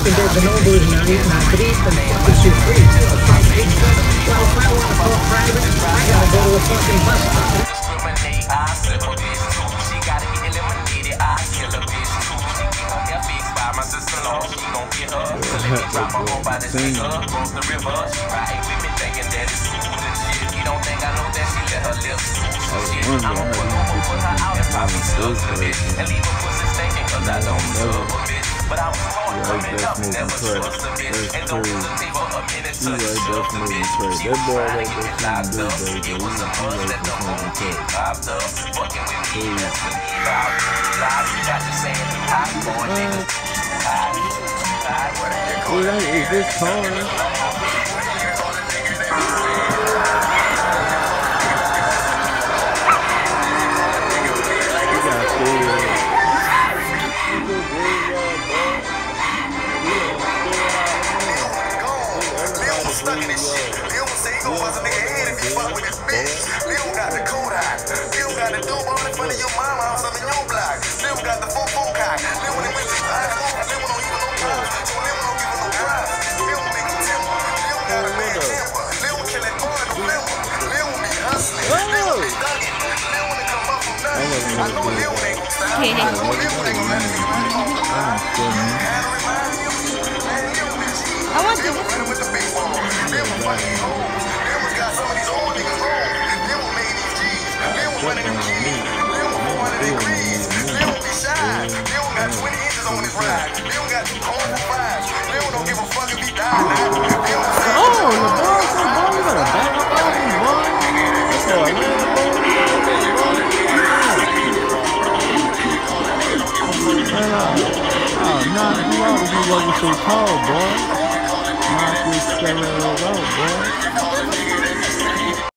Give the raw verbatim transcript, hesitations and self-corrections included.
fucking dead bonobos now, eating that grease and fucking shit free. Well, if I want to talk private, I gotta go to a fucking bus stop. Discriminate, I slip a bitch too. She gotta get eliminated, I kill a bitch too. She get her hair fixed by my sister-in-law, she gon' get her. So let me drop her home by the nigga, across the river. She riding with me thinking that it's cool and shit. You don't think I know that she let her lips shoot shit. I'ma put I'ma put her out and probably suck a bitch. And leave her pussy stinking cause I don't love a bitch. But I was smart coming up, never trust a bitch. And don't leave her a minute to trust a bitch. She was trying to get me locked up. It was a buzz that the whole get popped up. Fucking with me, that's when he loud. Loud, you got to say it. Hot boy, niggas. Hot, hot. What is this car? Stuck in this shit. Lil say he gon' bust a nigga head if he fuck with his bitch. Lil got the cold eye. Lil got the dope all in front of your mama house up in your block. Lil got the full full cock. Lil when they went to his eyes smoke. Lil don't even know prize. So Lil don't give him no prize. Lil make him timber. Lil got a bad temper. Lil kill that boy no limber. Lil be hustling. Lil be thugging. Lil wanna come up from nothing. I know Lil ain't gon' stop. I know Lil ain't gon' let me run off the line. I want to. With the big ball. Lil fucking home. Lil got some of these old niggas wrong. Lil made these G's. Lil one of them keys. Lil one of them degrees. Lil be shy. Lil got twenty inches on his ride. Lil got two home fives. Lil don't give a fuck if he die now. Lil say, oh, the boy, the boy, you got a back up on him, boy. That's all I know. Oh, nah, you always be looking so tall, boy. Knock this seven years old, boy.